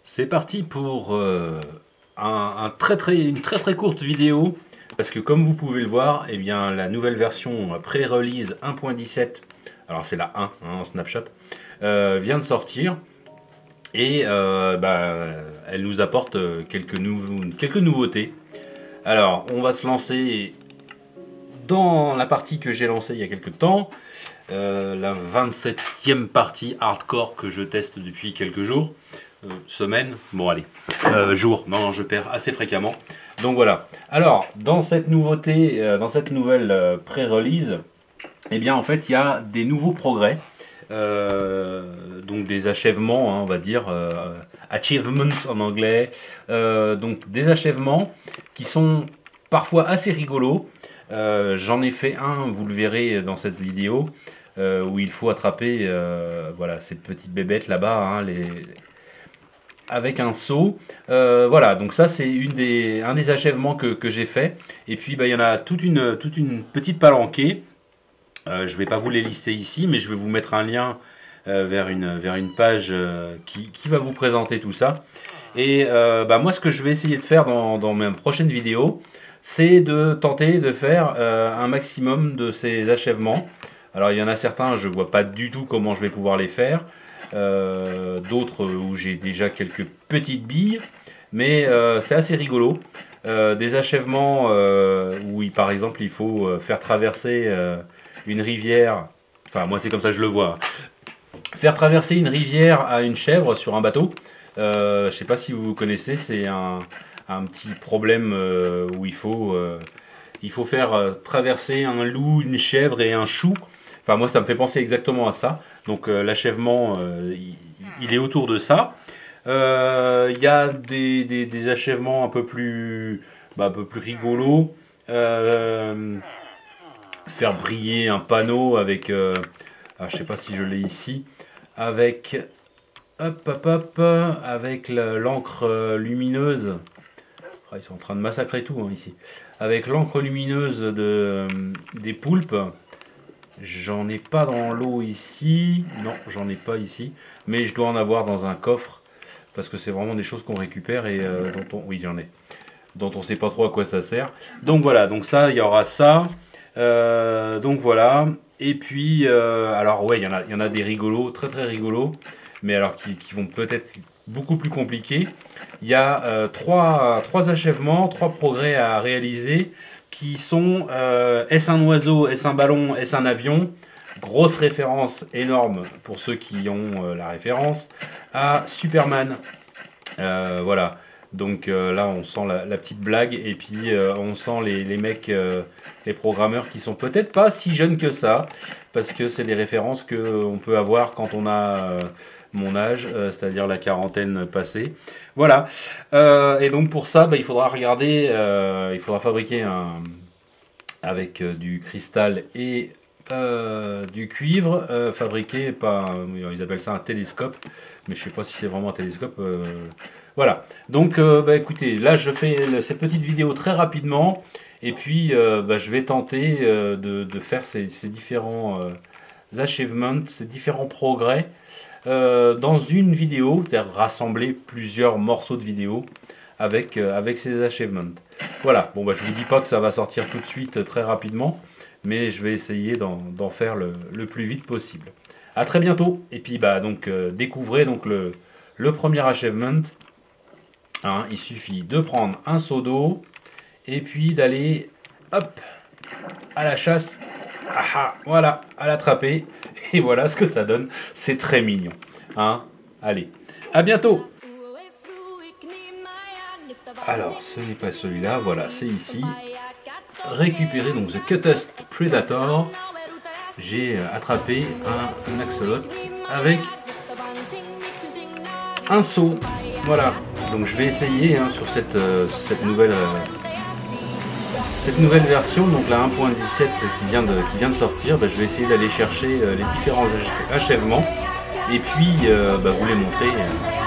C'est parti pour une très très courte vidéo, parce que comme vous pouvez le voir, eh bien, la nouvelle version pré-release 1.17, alors c'est la 1 en Snapchat, vient de sortir et elle nous apporte quelques nouveautés. Alors on va se lancer dans la partie que j'ai lancée il y a quelques temps, la 27e partie hardcore que je teste depuis quelques jours. Semaine, bon allez, jours, non, je perds assez fréquemment. Donc voilà. Alors, dans cette nouveauté, dans cette nouvelle pré-release, eh bien en fait il y a des nouveaux progrès, donc des achèvements, hein, on va dire, achievements en anglais, donc des achèvements qui sont parfois assez rigolos. J'en ai fait un, vous le verrez dans cette vidéo, où il faut attraper voilà, ces petites bébêtes là-bas, hein, avec un seau. Voilà, donc ça c'est un des achèvements que j'ai fait. Et puis il y en a toute une petite palanquée. Je vais pas vous les lister ici, mais je vais vous mettre un lien vers une page qui va vous présenter tout ça. Et moi ce que je vais essayer de faire dans mes prochaines vidéos, c'est de tenter de faire un maximum de ces achèvements. Alors il y en a certains, je vois pas du tout comment je vais pouvoir les faire. D'autres où j'ai déjà quelques petites billes, mais c'est assez rigolo. Des achèvements où par exemple il faut faire traverser une rivière, enfin moi c'est comme ça que je le vois, faire traverser une rivière à une chèvre sur un bateau. Je sais pas si vous connaissez, c'est un petit problème où il faut faire traverser un loup, une chèvre et un chou. Enfin, moi, ça me fait penser exactement à ça. Donc, l'achèvement, il est autour de ça. Il y a des achèvements un peu plus rigolos. Faire briller un panneau avec... je sais pas si je l'ai ici. Avec... avec l'encre lumineuse. Oh, ils sont en train de massacrer tout, hein, ici. Avec l'encre lumineuse des poulpes. J'en ai pas dans l'eau ici, non j'en ai pas ici, mais je dois en avoir dans un coffre, parce que c'est vraiment des choses qu'on récupère et oui j'en ai, dont on sait pas trop à quoi ça sert. Donc voilà, donc ça, il y aura ça, donc voilà, et puis, alors ouais, il y en a des rigolos, très très rigolos, mais alors qui vont peut-être beaucoup plus compliqués. Il y a trois achèvements, 3 progrès à réaliser, qui sont est-ce un oiseau, est-ce un ballon, est-ce un avion? Grosse référence énorme pour ceux qui ont la référence à Superman. Voilà, donc là on sent la petite blague, et puis on sent les mecs, les programmeurs qui sont peut-être pas si jeunes que ça, parce que c'est des références qu'on peut avoir quand on a mon âge, c'est-à-dire la quarantaine passée. Voilà, et donc pour ça, il faudra regarder, il faudra fabriquer avec du cristal et du cuivre, fabriqué par, ils appellent ça un télescope, mais je sais pas si c'est vraiment un télescope. Voilà, donc écoutez, là je fais cette petite vidéo très rapidement, et puis je vais tenter de faire ces différents achievements, ces différents progrès, dans une vidéo, c'est-à-dire rassembler plusieurs morceaux de vidéo avec ces achievements. Voilà, bon je vous dis pas que ça va sortir tout de suite très rapidement, mais je vais essayer d'en faire le plus vite possible. A très bientôt, et puis découvrez donc le premier achievement. Hein, il suffit de prendre un seau d'eau et puis d'aller hop à la chasse. Voilà, à l'attraper, et voilà ce que ça donne. C'est très mignon, hein. Allez, à bientôt. Alors ce n'est pas celui-là, voilà, c'est ici. Récupérer donc The Cuttest Predator. J'ai attrapé un axolot avec un seau. Voilà, donc je vais essayer, hein, sur cette nouvelle version, donc la 1.17 qui vient de sortir. Je vais essayer d'aller chercher les différents achèvements, et puis vous les montrer